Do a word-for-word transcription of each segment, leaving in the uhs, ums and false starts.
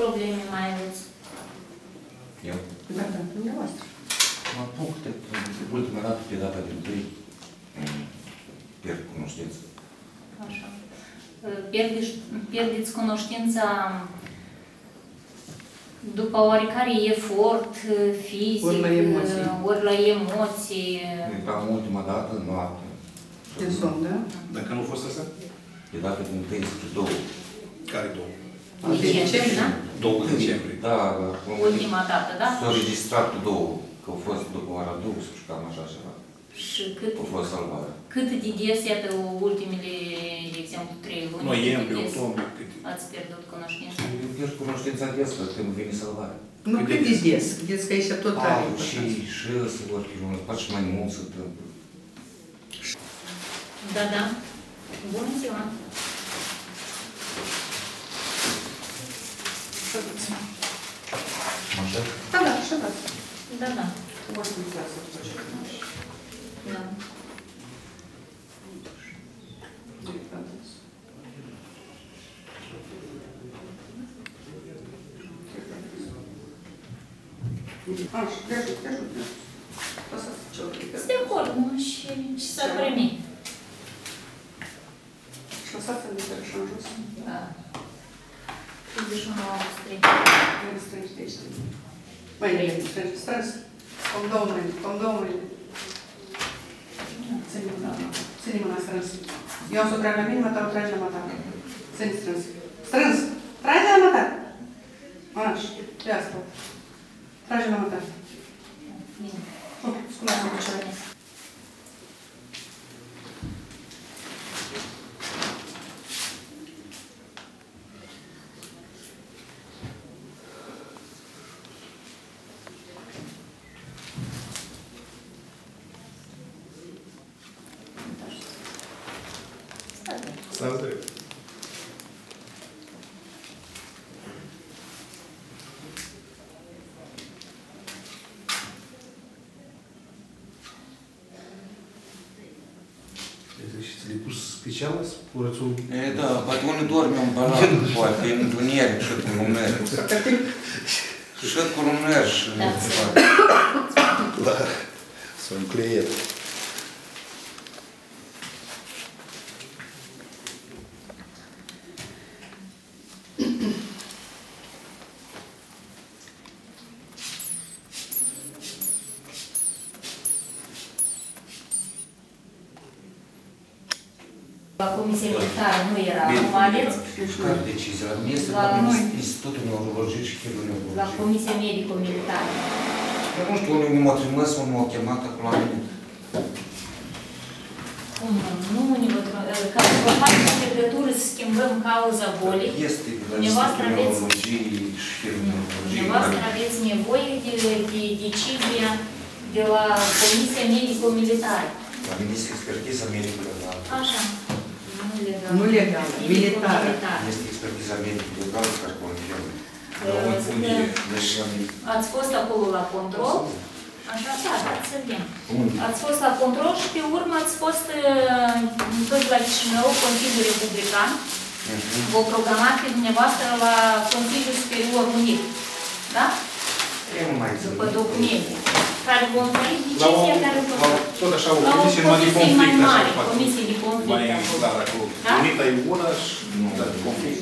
probleme mai aveți? Eu? Da, da, dumneavoastră. Mă apuc de ultima dată pe data de întâi pierd cunoștință. Așa. Pierdeți, pierdeți cunoștința după oarecare efort fizic, ori la emoții. Ori la emoții. Cam ultima dată, noapte. De somn, da? Dacă nu a fost asta? Pe data de întâi spre două. Care două? Decembrie, da? două decembrie. Da, Ultima dată, da? s-au registrat două, că au fost după ora douăsprezece, cam așa ceva. Și cât, A fost salvare. cât de des, iată, ultimele, de exemplu, trei luni, Noiembrie, cât de des octombrie, cât... ați pierdut cunoștința? Eu pierd cunoștința des, că când vine salvarea. Nu cât de des, vedeți că aici tot are. Au și șase ori, poate și mai mult se întâmplă. Da, da. Bună ziua! Așa? Da, da, așa da. Da, da. O să să facem. Da. Așa, te ajut, te ajut. Lăsați ce ok. Sunt de acord, nu? Și, și s-ar primi. Și lăsați-mi de așa în jos. Da. treizeci și unu august. Mai strângi de aici. Mai bine, strângi, strâns. Cum două mâini, cum două mâini. Ține mâna, ține mâna strâns. Eu am să o trag la mine, mă tău, tragi la mă ta. Ține strâns. Strâns! Tragi la mă ta! Așa, de asta. Tragi la mă ta. Bine. Oh, scuzați-mă pe cele. Stați drept. Și ți-l-ai pus special, curățul? E, da, poate unii dorme în balat, poate, în întuneric, și cu lumânări. Și cu lumânări și... Da, s-a încleiet. La Comisia Militară nu era, nu aleți? Care decizie? La ministrul, La la noi. Institutul Neurologiei și Chirurgiei. La Comisia Medico-Militară. Eu nu știu, unii m-au trimis, unii m-au chemat acolo la mine. Cum nu? Nu ne vă ca să vă facem o legătură să schimbăm cauza bolii. Este de la Dumneavoastră Institutul aveți- Neurologiei și Chirurgiei. Dumneavoastră aveți nevoie de, de decizia de la Comisia Medico-Militară. La mine este expertiza medico-legală. Așa. Nu legal. Nu legal, militară. Este expertiza medico-legală care confirmă. Uh, Dar unde, să- deci la mine. Ați fost acolo la control. Așa, da, da, să vedem. Unde? Ați fost la control și pe urmă ați fost uh, tot la Chișinău, Consiliul Republican. Mhm. Vă programați pe dumneavoastră la Consiliul Superior Unit. Da? Eu nu mai țin. După documente. Care vom oferi La o, decizia care vă la, tot așa, o la o comisie numai de comisie mai conflict, mare, așa, fac. comisie de conflict. Mai acolo. clar acolo. Da? Unita e una și nu, dar de conflict.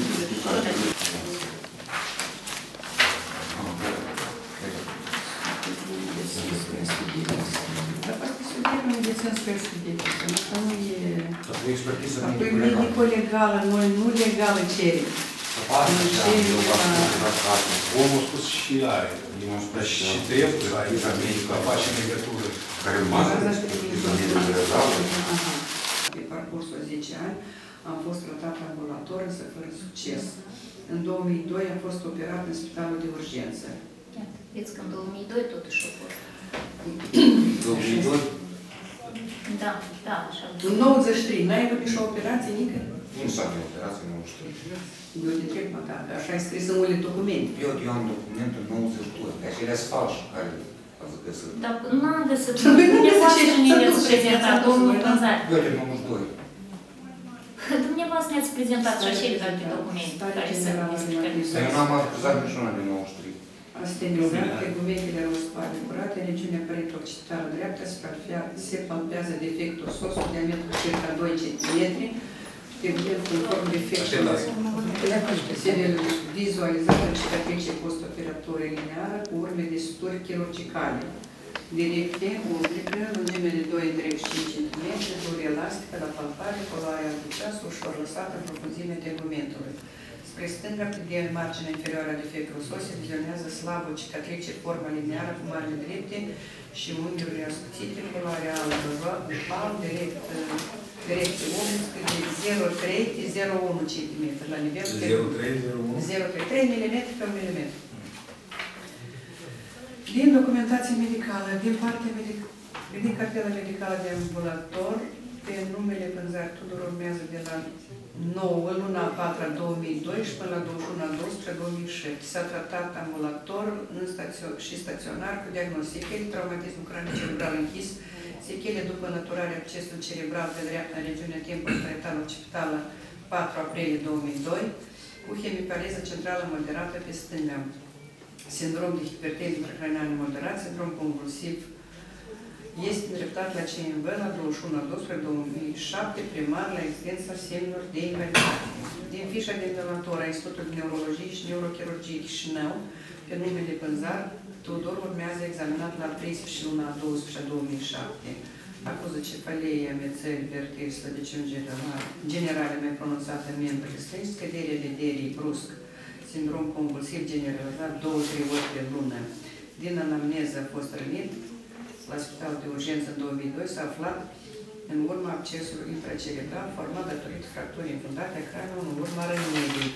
Dar poate studiem medicinskă expediție, asta nu e... Dar cu expertiza Apoi medico-legală. medico-legală, noi nu legală cerem. Poate și am eu v-am spus la carte. Omul a spus și are. Eu am spus și Și am trebuie să ai expertiza medică. să faci legătură. Care Asta urmează asta știu că expertiza e medico-legală. Aha. Pe parcursul a zece ani am fost tratat ambulator, însă fără succes. În două mii doi am fost operat în spitalul de urgență. Vedeți că în două mii doi totuși a fost. două mii doi? Da, da, așa. În nouăzeci și trei, n-ai avut nici o operație, nică? Nu s-a făcut operație, nu știu. Eu te trec, mă, că așa ai scris în multe documente. Eu, eu am documentul nouăzeci și doi, că acelea sunt falși, care ați găsit. Dar n-am găsit. Păi nu Dumneavoastră găsit, nu ce le-ați să prezentat, duci, domnul să Pânzari. Eu de nouăzeci și doi. Dumneavoastră să ne-ați prezentat și celelalte documente care sunt despre care nu Eu n-am acuzat niciuna din nouăzeci și trei. Astenizat, tegumentele răspare curate, regiunea părinte occipitală dreaptă se palpează defectul sosul, diametru circa doi centimetri, tegumент conform defectului se vizualizează cicatrice post-operatorie lineară cu urme de suturi chirurgicale. Directe, umbrică, lungime de doi virgulă cinci centimetri, dură elastică la palpare, culoarea albiceasă, ușor lăsată în profunzimea tegumentului. Spre stânga, pe de marginea inferioară a defectului sos, se vizionează slab o cicatrice formă lineară cu marge drepte și unghiurile ascuțite, culoarea albă, palm, direct, direcție umbrică de zero virgulă trei la zero virgulă unu centimetri la nivelul zero virgulă trei, zero virgulă unu? zero virgulă trei, trei milimetri pe un milimetru. Din documentație medicală, din partea medicală, din cartela medicală de ambulator, pe numele Pânzari Tudor urmează de la nouă, luna a patra două mii doisprezece până la douăzeci și unu a doisprezece două mii șapte. S-a tratat ambulator în stațio- și staționar cu diagnostică, traumatism cranic cerebral închis, sechele după înlăturarea accesului cerebral pe dreapta în regiunea timpului parital occipitală patru aprilie două mii doi, cu hemipaleză centrală moderată pe stânga. Sindrom de hipertenzie intracraniană moderat, sindrom convulsiv, este îndreptat la C M V la douăzeci și unu a doisprezece două mii șapte, primar la existența semnelor de invaliditate. Din fișa de donator a Institutului de Neurologie și Neurochirurgie Chișinău, pe numele Pânzar Tudor, urmează examinat la treisprezece și luna a douăsprezece două mii șapte. Acuză cefalie, amețări, vertiri, slăbiciuni generale mai pronunțată în membrele strângi, scăderea vederii brusc, sindrom convulsiv generalizat, două trei ori pe lună. Din anamneză a fost rănit la spitalul de urgență în două mii doi, s-a aflat în urma accesului intracerebral format datorită fracturii infundate a craniului în urma rănirii.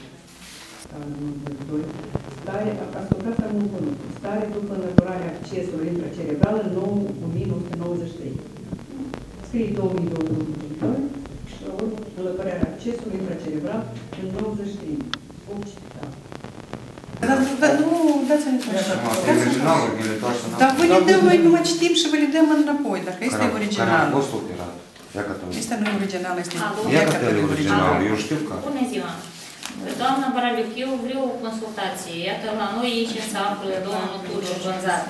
Stare, ascultați anul unu. Stare după înlăturarea accesului intracerebral în nouă mii nouă sute nouăzeci și trei. Scrie două mii douăzeci și doi și la urmă înlăturarea accesului intracerebral în nouăzeci și trei. Occipital. Dar nu, dați-ne Dar vă le dăm, noi numai citim și vă le dăm înapoi, dacă este original. Care a fost operat. Este nu original, este Ia că te original, eu știu că... Bună ziua! Doamna Baraliuc, eu vreau o consultație. Iată, la noi aici se află domnul Tudor Pânzar.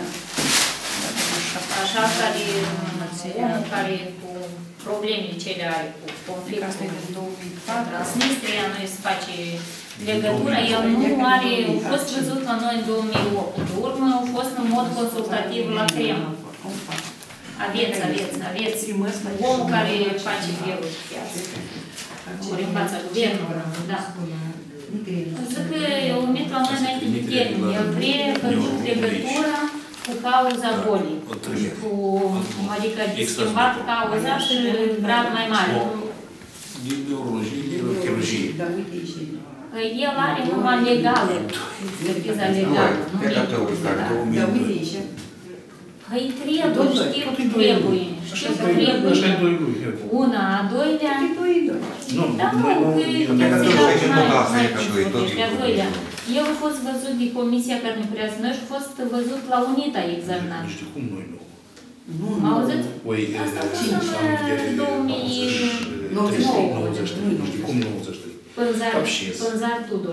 Așa care, omul care cu problemele cele are, cu conflictul Transnistria, noi se face legătura, el nu are, a fost văzut la noi în două mii opt. Pe urmă, a fost în mod consultativ la cremă. Aveți, aveți, aveți omul care face greu viață. Ori în fața guvernului, da. Zic că el met la noi înainte de termen. El vrea făcut legătura cu cauza bolii. Cu, adică de schimbat cauza și grad mai mare. Din neurologie, din chirurgie. El are numai legală, expertiza legală. Da, uite aici. Păi trebuie, știu că trebuie, știu că trebuie. Una, a doilea. Da, mă, că a doilea. El a fost văzut de Comisia Carnicureasă Noi și a fost văzut la UNITA examinat. Nu știu cum noi nu. M-au auzit? Asta a fost în două mii nouăzeci și trei. Nu știu cum nouăzeci și trei. Pânzar Tudor.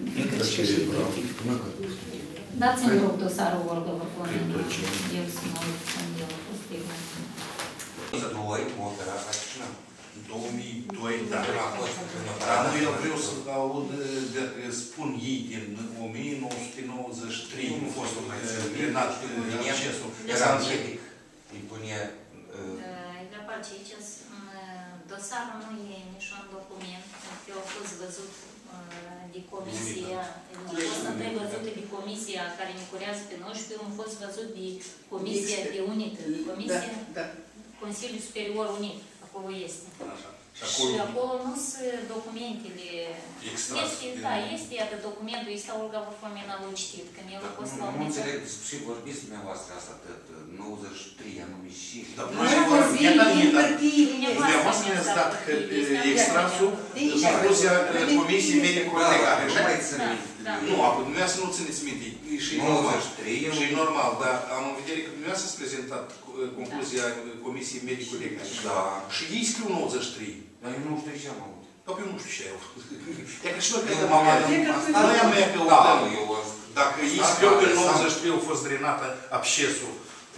Dați-mi rog dosarul Olga Vărconen. Eu să mă uit când el a fost diagnostic. Doi, cu operat la Chișinău. două mii doi, da. Dar nu, eu vreau să aud, spun ei din o mie nouă sute nouăzeci și trei, nu fost grenat accesul. Era medic, îi punea... Для face aici, dosarul nu e niciun document, eu a fost văzut de comisia, a fost întâi văzut de comisia care ne curează pe noi și pe urmă a fost văzut de comisia de unită, comisia Consiliul Superior Unit, acolo este. Și acolo nu sunt documentele. Este, da, este, iată, documentul, este Olga Vărconen l-a citit, când el a fost la unită. Nu înțeleg și vorbiți dumneavoastră asta atât, nouăzeci și trei, anume și... Dar noi vorbim din hârtiile. Dumneavoastră ne-ați dat extrasul concluzia Comisiei Medico-Legale. Nu, acum dumneavoastră nu țineți minte. Și e normal, dar am în vedere că dumneavoastră ați prezentat concluzia Comisiei Medico-Legale. Și ei scriu nouăzeci și trei. Dar eu nu știu ce am avut. Că eu nu știu ce eu. E că și noi credem asta. Noi am mai căutăm. Dacă ei scriu că în nouăzeci și trei a fost drenată abscesul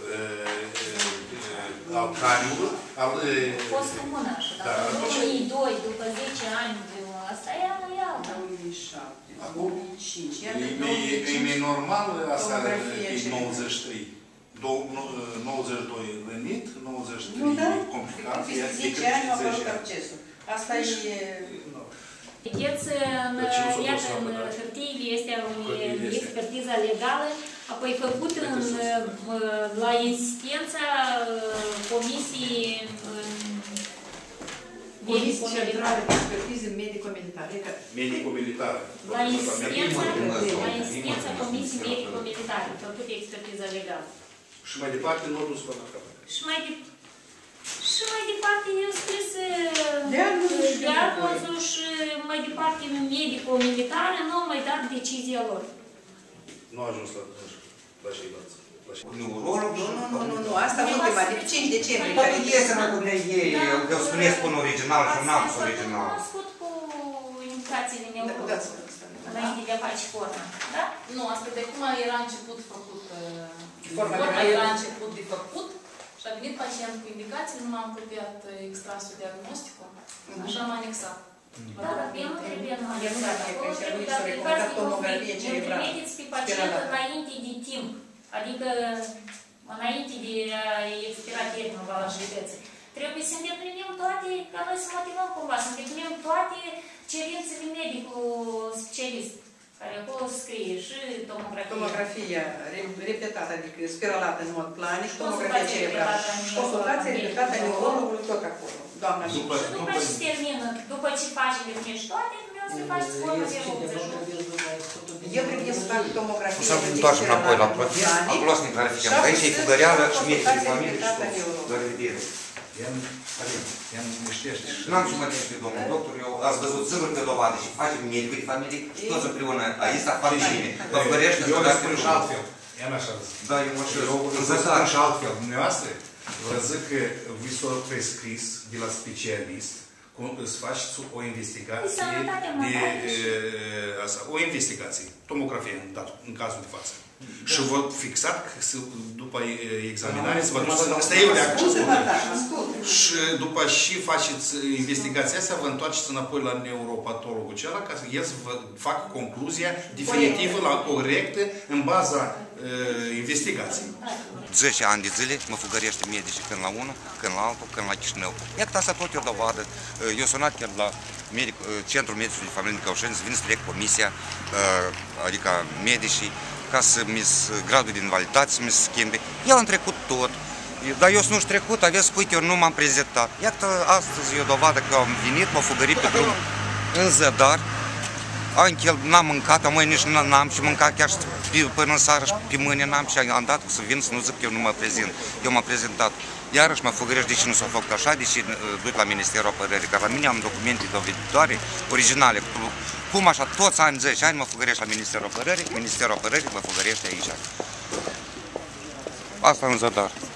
al craniului, al... A fost comună așa, dar în două mii doi, după zece ani, asta e anul iau. două mii șapte, două mii cinci, E mai normal asta e nouăzeci și trei. nouăzeci și doi venit, nouăzeci și trei complicații. zece ani a apărut accesul. Asta e... Vedeți, iată, în hârtiile este o expertiză legală, apoi făcut în, la insistența Comisiei Comisia Centrală de Expertiză Medico-Militare. Medico-militare. La insistența, la insistența Comisiei Medico-Militare, făcut expertiză legală. Și mai departe, nu a dus până acolo. Și mai departe. Și mai departe eu scris diagnozul și mai departe medico-militară nu au mai dat decizia lor. Nu a ajuns la, la ceilalți. Neurolog? Nu, nu, nu, nu, asta ultima, de cinci decembrie. Dar iese mă cum ei, că spuneți până original și n-am original. Am cunoscut cu indicațiile neurolog. Da, da, Înainte de a face forma, da? Nu, asta de cum era început făcut, Forma era început de făcut și a venit pacient cu indicații, nu m-am copiat extrasul diagnosticul, așa m-a anexat. Da, dar eu nu trebuie numai de exact. Acolo trebuie să trimiteți pe pacient înainte de timp. Adică înainte de a expira termenul valabilității. Trebuie să îndeplinim toate, ca noi să motivăm cumva, să îndeplinim toate cerințele medicului specialist. Care acolo scrie și tomografia. Tomografia repetată, adică spiralată în mod planic, tomografia cerebrală. Consultație repetată a neurologului tot acolo. Doamna și după ce se termină, după ce faci definești toate, vreau să faci formă de optzeci. Eu trebuie să fac tomografie. Să întoarcem înapoi la proces, acolo să ne clarificăm. Aici e fugăreală și medici de familie și tot. La revedere. N-am și mă pe domnul doctor, eu ați văzut sâruri pe dovadă și facem medicul de familie și toți împreună aici, fac bine. Vă făgărește eu vă spun și altfel. Eu n-așa zic. Da, eu mă Eu vă spun și altfel. Dumneavoastră, vă zic că vi s-a prescris de la specialist să faceți o investigație de o investigație, tomografie în cazul de față. Și vă fixat că după examinare să vă duceți, asta e o leacă. Și după și faceți investigația asta, vă întoarceți înapoi la neuropatologul acela ca să el să vă facă concluzia definitivă, la corectă, în baza investigației. zece ani de zile mă fugărește medici când la unul, când la altul, când la Chișinău. Iar că asta tot e o dovadă. Eu sunat chiar la medic, Centrul Medicului de Familie din Căușeni, să vin să trec comisia, adică medicii, ca să-mi gradul de invaliditate să mi se schimbe. Eu am trecut tot, dar eu nu-și trecut, aveți, uite, eu nu m-am prezentat. Iată, astăzi e o dovadă că am venit, m-a fugărit pe drum în zădar, n-am mâncat, amoi nici n-am și mâncat chiar până în seară și pe mâine n-am și am dat să vin să nu zic că eu nu mă prezint. Eu m-am prezentat. Iarăși mă fugărești de ce nu s-a făcut așa, deși duc la Ministerul Apărării, că la mine am documente doveditoare, originale. Cum așa, toți ani, zece ani mă fugărești la Ministerul Apărării, Ministerul Apărării mă fugărește aici. Asta în zădar.